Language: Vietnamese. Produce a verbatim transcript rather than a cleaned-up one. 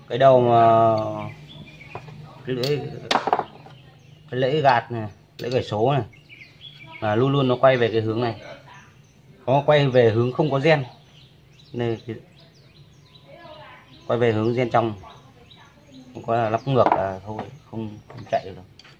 cái đầu mà cái lưỡi cái lưỡi gạt này, lưỡi gảy số này là luôn luôn nó quay về cái hướng này, có quay về hướng không có gen nên quay về hướng gen trong, không có là lắp ngược là thôi không, không chạy được.